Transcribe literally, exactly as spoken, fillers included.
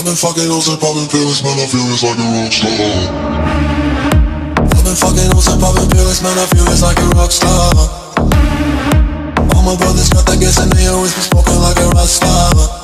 I've been fucking hoes and popping pills, man, I feel it's like a rock star. I've been fucking hoes and popping pills, man, I feel it's like a rock star. All my brothers got that gas and they always be smoking like a rock star.